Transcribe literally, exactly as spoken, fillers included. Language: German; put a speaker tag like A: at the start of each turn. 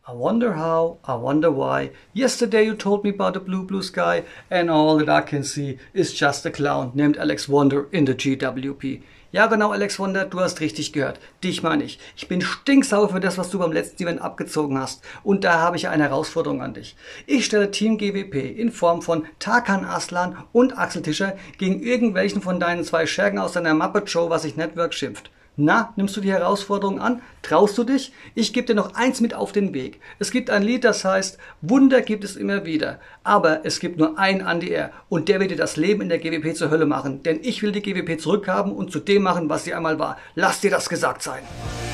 A: I wonder how, I wonder why. Yesterday you told me about the blue, blue sky, and all that I can see is just a clown named Alex Wonder in the G W P. Ja genau, Alex Wonder, du hast richtig gehört. Dich meine ich. Ich bin stinksauer für das, was du beim letzten Event abgezogen hast. Und da habe ich eine Herausforderung an dich. Ich stelle Team G W P in Form von Tarkan Aslan und Axel Tischer gegen irgendwelchen von deinen zwei Schergen aus deiner Muppet Show, was sich Network schimpft. Na, nimmst du die Herausforderung an? Traust du dich? Ich gebe dir noch eins mit auf den Weg. Es gibt ein Lied, das heißt, Wunder gibt es immer wieder. Aber es gibt nur einen Andy R. Und der wird dir das Leben in der G W P zur Hölle machen. Denn ich will die G W P zurückhaben und zu dem machen, was sie einmal war. Lass dir das gesagt sein.